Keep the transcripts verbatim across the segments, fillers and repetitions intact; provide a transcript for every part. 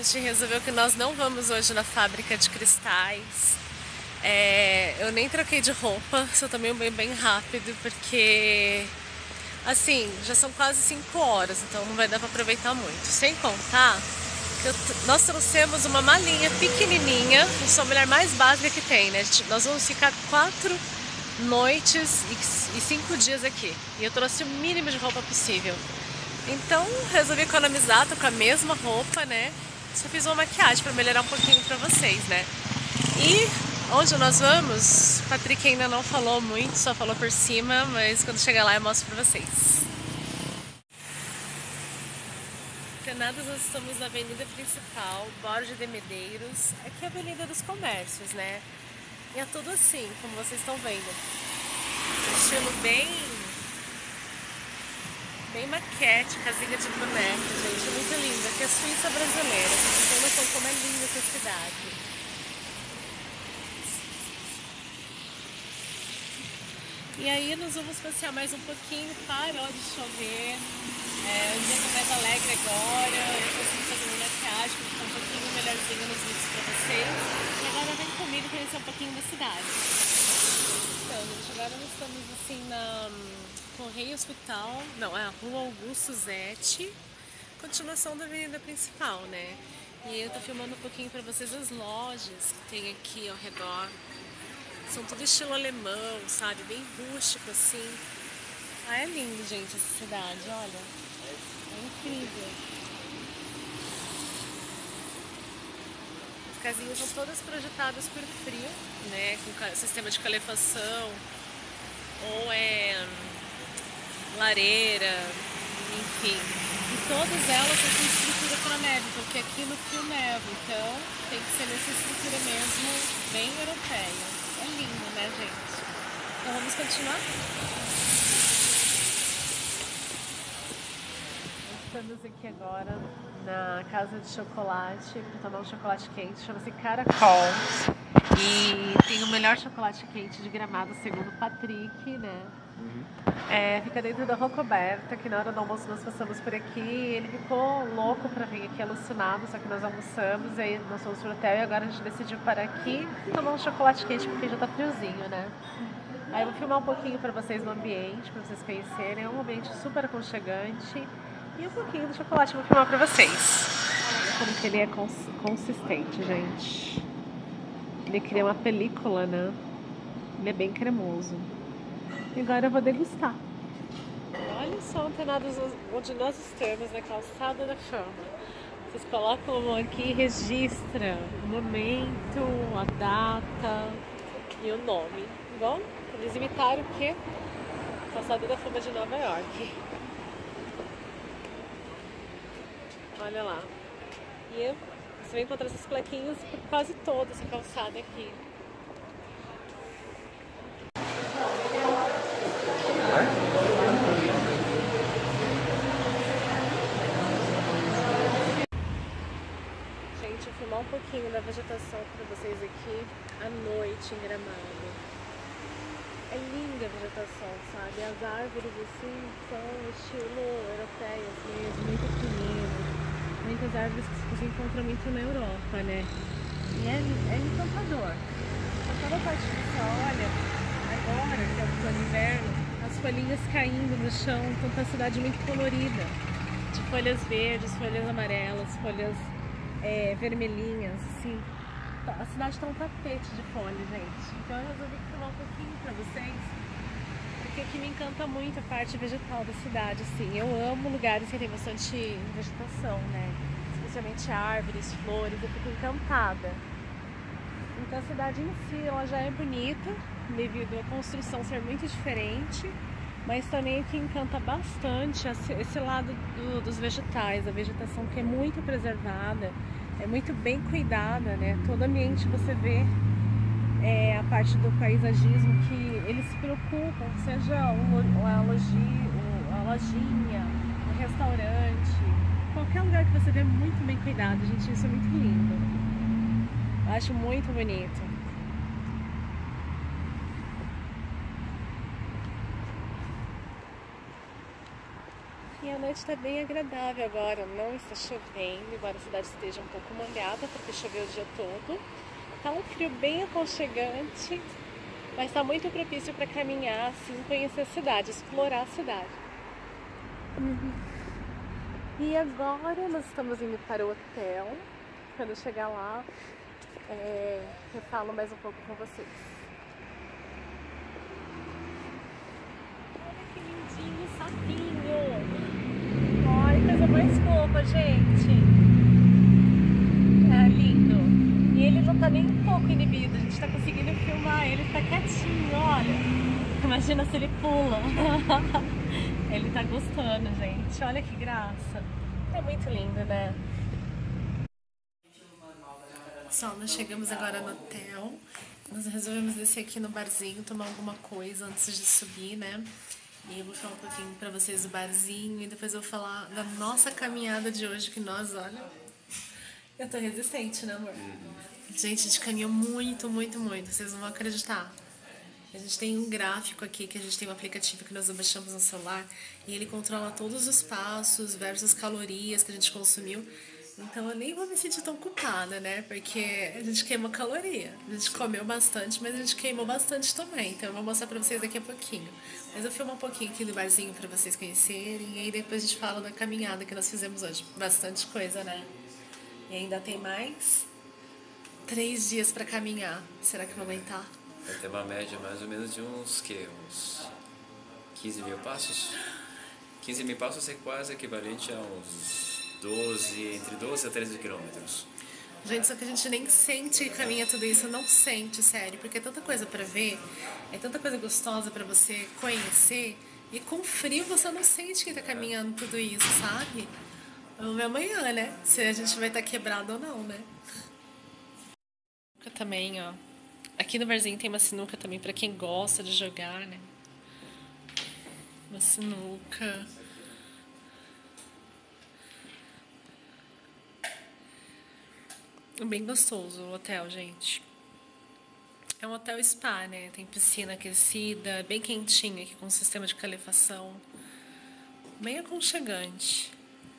gente resolveu que nós não vamos hoje na fábrica de cristais. É, eu nem troquei de roupa, só tomei um banho bem rápido, porque assim, já são quase cinco horas, então não vai dar para aproveitar muito. Sem contar que eu, nós trouxemos uma malinha pequenininha, eu sou a mulher mais básica que tem, né? Nós vamos ficar quatro noites e, e cinco dias aqui. E eu trouxe o mínimo de roupa possível. Então resolvi economizar, tô com a mesma roupa, né? Só fiz uma maquiagem para melhorar um pouquinho para vocês, né? E onde nós vamos, Patrick ainda não falou muito, só falou por cima, mas quando chegar lá eu mostro pra vocês. Entenados, nós estamos na avenida principal, Borges de Medeiros. Aqui é a avenida dos comércios, né? E é tudo assim, como vocês estão vendo. Um estilo bem... bem maquete, casinha de boneca, gente. É muito linda. Aqui é a Suíça brasileira. Vocês têm noção como é linda essa cidade. E aí nós vamos passear mais um pouquinho, parou de chover, é, o dia tá mais alegre agora, eu consegui fazer uma maquiagem para ficar um pouquinho melhorzinho nos vídeos para vocês. E agora vem comigo conhecer um pouquinho da cidade. Então, gente, agora nós estamos assim na Correio Hospital, não, é a Rua Augusto Zete, continuação da avenida principal, né? E eu tô filmando um pouquinho para vocês as lojas que tem aqui ao redor. São tudo estilo alemão, sabe? Bem rústico, assim. Ah, é lindo, gente, essa cidade, olha. É incrível. As casinhas são todas projetadas por frio, né? Com sistema de calefação. Ou é lareira, enfim. E todas elas têm estrutura para neve, porque aqui no frio neva. Então tem que ser nessa estrutura mesmo, bem europeia. É lindo, né, gente? Então vamos continuar? Estamos aqui agora na casa de chocolate para tomar um chocolate quente, chama-se Caracol. E tem o melhor chocolate quente de Gramado, segundo o Patrick, né? Uhum. É, fica dentro da Rocoberta, que na hora do almoço nós passamos por aqui. Ele ficou louco pra vir aqui, alucinado, só que nós almoçamos, e aí nós fomos pro hotel e agora a gente decidiu parar aqui e tomar um chocolate quente porque já tá friozinho, né? Aí eu vou filmar um pouquinho pra vocês no ambiente, pra vocês conhecerem. É um ambiente super aconchegante. E um pouquinho do chocolate eu vou filmar pra vocês. Olha como que ele é cons consistente, gente. Ele cria uma película, né? Ele é bem cremoso. E agora eu vou degustar. Olha só, antenados onde nós estamos, na Calçada da Fama. Vocês colocam a mão aqui e registra o momento, a data e o nome. Bom, eles imitaram o quê? Calçada da Fama de Nova York. Olha lá. E você vai encontrar essas plaquinhas por quase toda essa calçada aqui. Gente, eu vou filmar um pouquinho da vegetação para vocês aqui à noite em Gramado. É linda a vegetação, sabe? As árvores assim são estilo europeias mesmo, muito pequeninas. Muitas árvores que se encontram muito na Europa, né? E é, é encantador. Toda a parte do céu, olha, agora que é o inverno, as folhinhas caindo no chão, então tá a cidade muito colorida. De folhas verdes, folhas amarelas, folhas é, vermelhinhas, assim. A cidade tá um tapete de folhas, gente. Então eu resolvi filmar um pouquinho pra vocês, porque aqui me encanta muito a parte vegetal da cidade, assim. Eu amo lugares que tem bastante vegetação, né? Especialmente árvores, flores, eu fico encantada. Então a cidade em si, ela já é bonita, devido à construção ser muito diferente, mas também o que encanta bastante é esse lado do, dos vegetais, a vegetação que é muito preservada, é muito bem cuidada, né? Todo ambiente você vê é, a parte do paisagismo que eles se preocupam, seja o, a, logia, a lojinha, o restaurante, qualquer lugar que você vê muito bem cuidado, gente, isso é muito lindo. Eu acho muito bonito. E E a noite está bem agradável agora, não está chovendo, embora a cidade esteja um pouco molhada, porque choveu o dia todo. Tá um frio bem aconchegante, mas está muito propício para caminhar, assim, conhecer a cidade, explorar a cidade. Uhum. E agora nós estamos indo para o hotel. Quando eu chegar lá, é, eu falo mais um pouco com vocês. Olha que lindinho sapinho! Olha, coisa mais fofa, gente! É lindo! E ele não tá nem um pouco inibido, a gente tá conseguindo filmar ele, tá quietinho, olha! Imagina se ele pula! Ele tá gostando, gente, olha que graça! É muito lindo, né? Pessoal, nós chegamos agora no hotel. Nós resolvemos descer aqui no barzinho, tomar alguma coisa antes de subir, né? E eu vou falar um pouquinho pra vocês do barzinho e depois eu vou falar da nossa caminhada de hoje, que nós, olha... Eu tô resistente, né, amor? Gente, a gente caminhou muito, muito, muito. Vocês não vão acreditar. A gente tem um gráfico aqui, que a gente tem um aplicativo que nós baixamos no celular e ele controla todos os passos versus calorias que a gente consumiu. Então eu nem vou me sentir tão culpada, né? Porque a gente queimou caloria. A gente comeu bastante, mas a gente queimou bastante também. Então eu vou mostrar pra vocês daqui a pouquinho. Mas eu filmo um pouquinho aqui do barzinho pra vocês conhecerem. E aí depois a gente fala da caminhada que nós fizemos hoje. Bastante coisa, né? E ainda tem mais três dias pra caminhar. Será que eu vou aguentar? Vai ter uma média mais ou menos de uns, que, uns quinze mil passos. quinze mil passos é quase equivalente a uns doze, entre doze a treze quilômetros. Gente, só que a gente nem sente que caminha tudo isso, não sente, sério, porque é tanta coisa pra ver, é tanta coisa gostosa pra você conhecer, e com frio você não sente que tá caminhando tudo isso, sabe? Vamos ver amanhã, né? Se a gente vai estar quebrado ou não, né? Também, ó. Aqui no barzinho tem uma sinuca também pra quem gosta de jogar, né? Uma sinuca. Bem gostoso o hotel, gente. É um hotel spa, né? Tem piscina aquecida, bem quentinha aqui com um sistema de calefação. Bem aconchegante.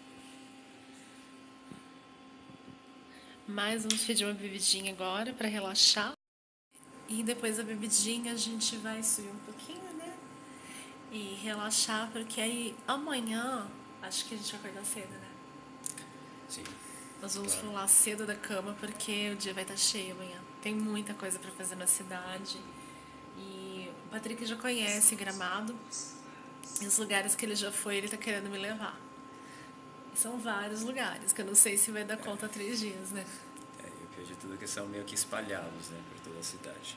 Mas vamos pedir uma bebidinha agora pra relaxar. E depois da bebidinha a gente vai subir um pouquinho, né? E relaxar, porque aí amanhã acho que a gente vai acordar cedo, né? Sim. Nós vamos Claro. pular cedo da cama porque o dia vai estar cheio amanhã. Tem muita coisa pra fazer na cidade. E o Patrick já conhece Gramado. E os lugares que ele já foi, ele tá querendo me levar. E são vários lugares, que eu não sei se vai dar conta três dias, né? É, e o pior de tudo é que são meio que espalhados, né, por toda a cidade.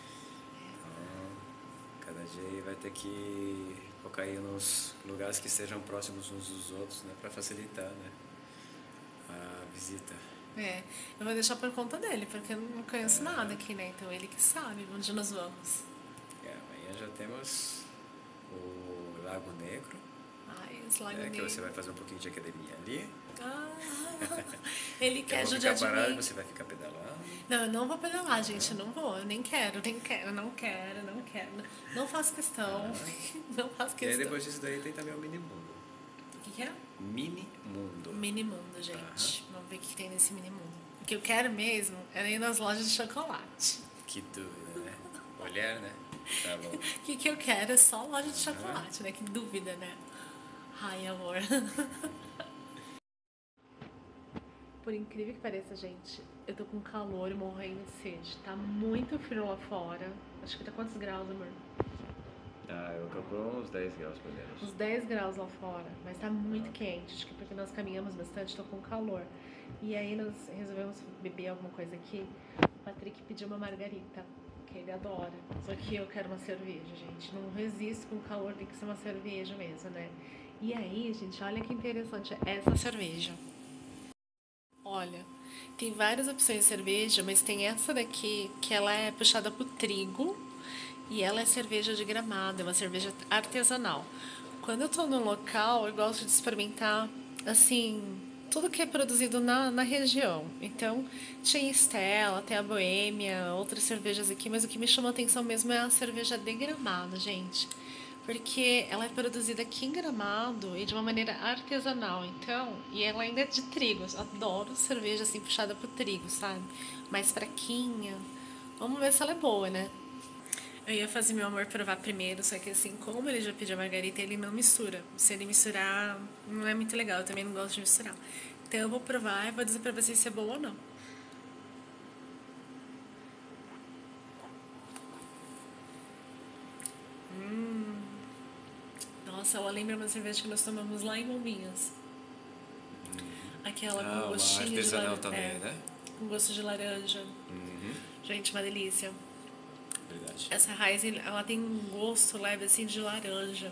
Então, cada dia vai ter que focar aí nos lugares que estejam próximos uns dos outros, né, pra facilitar, né, a visita. É, eu vou deixar por conta dele, porque eu não conheço nada aqui, né? Então ele que sabe onde nós vamos. É, amanhã já temos o Lago Negro, Ai, esse Lago né, que Negro. você vai fazer um pouquinho de academia ali. Ah, ele Eu quer vou judiar ficar de parado, mim. você vai ficar pedalando. Não, eu não vou pedalar, gente. Eu não vou. Eu nem quero, nem quero, não quero, não quero. Não faço questão. Não faço E aí questão. depois disso daí tem também o Mini Mundo. O que, que é? Mini Mundo. Mini mundo, gente. Vamos ver o que tem nesse mini mundo. O que eu quero mesmo é ir nas lojas de chocolate. Que dúvida, né? Olhar, né? Tá bom. O que, que eu quero é só loja de chocolate, né? Que dúvida, né? Ai, amor. Por incrível que pareça, gente, eu tô com calor e morrendo de sede. Tá muito frio lá fora. Acho que tá quantos graus, amor? Ah, eu calculo uns dez graus por menos. Uns dez graus lá fora, mas tá muito quente. Acho que porque nós caminhamos bastante, tô com calor. E aí nós resolvemos beber alguma coisa aqui. O Patrick pediu uma margarita, que ele adora. Só que eu quero uma cerveja, gente. Não resisto com calor, tem que ser uma cerveja mesmo, né? E aí, gente, olha que interessante essa cerveja. Olha, tem várias opções de cerveja, mas tem essa daqui que ela é puxada pro trigo. E ela é cerveja de Gramado, é uma cerveja artesanal. Quando eu tô num local, eu gosto de experimentar, assim, tudo que é produzido na, na região. Então, tinha Stella, tem a Boêmia, outras cervejas aqui, mas o que me chama a atenção mesmo é a cerveja de Gramado, gente. porque ela é produzida aqui em Gramado e de uma maneira artesanal, então, e ela ainda é de trigo. Eu adoro cerveja assim puxada pro trigo, sabe? Mais fraquinha. Vamos ver se ela é boa, né? Eu ia fazer meu amor provar primeiro, só que assim, como ele já pediu a margarita, ele não mistura. Se ele misturar, não é muito legal, eu também não gosto de misturar. Então eu vou provar e vou dizer pra vocês se é boa ou não. Hum. Nossa, ela lembra uma cerveja que nós tomamos lá em Bombinhas. Aquela Ah, com uma gostinho de artesanal laranja. também, É, né? com gosto de laranja. Uhum. Gente, uma delícia. Verdade. Essa raiz, ela tem um gosto leve assim de laranja.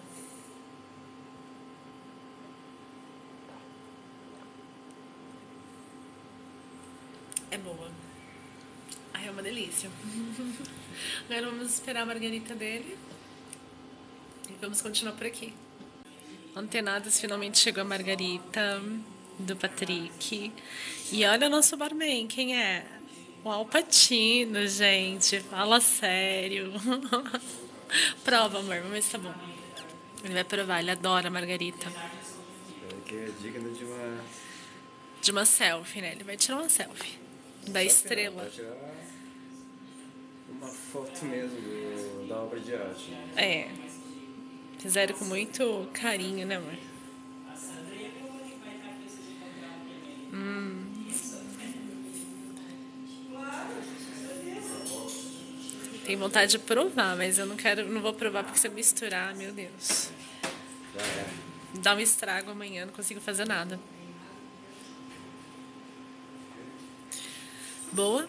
É boa. Ai, é uma delícia. Agora vamos esperar a margarita dele. E vamos continuar por aqui. Antenadas, finalmente chegou a margarita do Patrick. E olha o nosso barman, quem é? O Al Pacino, gente. Fala sério. Prova, amor, vamos ver se tá bom. Ele vai provar, ele adora a margarita. Que é digno de uma... De uma selfie, né? Ele vai tirar uma selfie. Da estrela. Vai tirar uma foto mesmo do, da obra de arte. É. Fizeram com muito carinho, né, amor? Hum. Tem vontade de provar, mas eu não quero, não vou provar porque se eu misturar, meu Deus. Já é. Dá um estrago amanhã, não consigo fazer nada. Boa?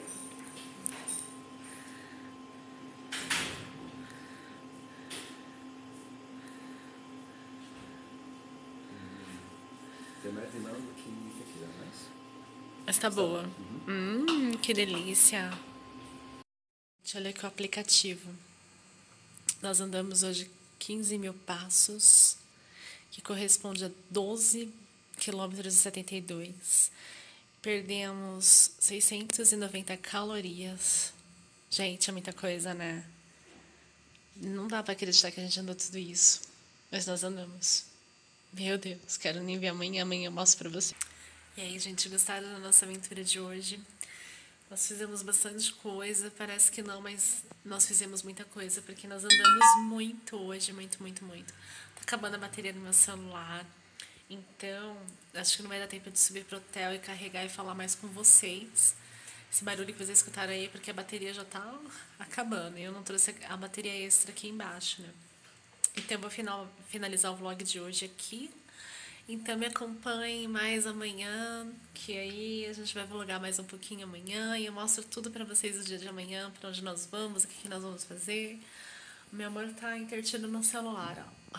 Tem mais limão do que tequila, mas... Mas tá boa. Hum, que delícia. Deixa eu ler aqui o aplicativo. Nós andamos hoje quinze mil passos, que corresponde a doze quilômetros e setenta e dois. Perdemos seiscentas e noventa calorias. Gente, é muita coisa, né? Não dá pra acreditar que a gente andou tudo isso. Mas nós andamos. Meu Deus, quero nem ver amanhã. Amanhã eu mostro pra você. E aí, gente, gostaram da nossa aventura de hoje? Nós fizemos bastante coisa, parece que não, mas nós fizemos muita coisa, porque nós andamos muito hoje, muito, muito, muito. Tá acabando a bateria do meu celular, então acho que não vai dar tempo de subir pro hotel e carregar e falar mais com vocês. Esse barulho que vocês escutaram aí é porque a bateria já tá acabando, e eu não trouxe a bateria extra aqui embaixo, né? Então eu vou final, finalizar o vlog de hoje aqui. Então me acompanhem mais amanhã, que aí a gente vai vlogar mais um pouquinho amanhã e eu mostro tudo pra vocês o dia de amanhã, pra onde nós vamos, o que, que nós vamos fazer. O meu amor tá intertido no celular, ó.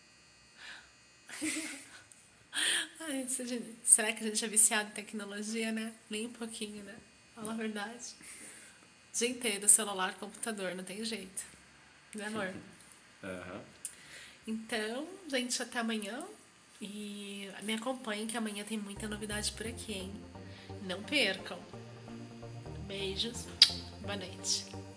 Ai, será que a gente é viciado em tecnologia, né? Nem um pouquinho, né? Fala a verdade. O dia inteiro, celular, computador, não tem jeito. Né, amor? Uhum. Então, gente, até amanhã. E me acompanhem que amanhã tem muita novidade por aqui, hein? Não percam. Beijos. Boa noite.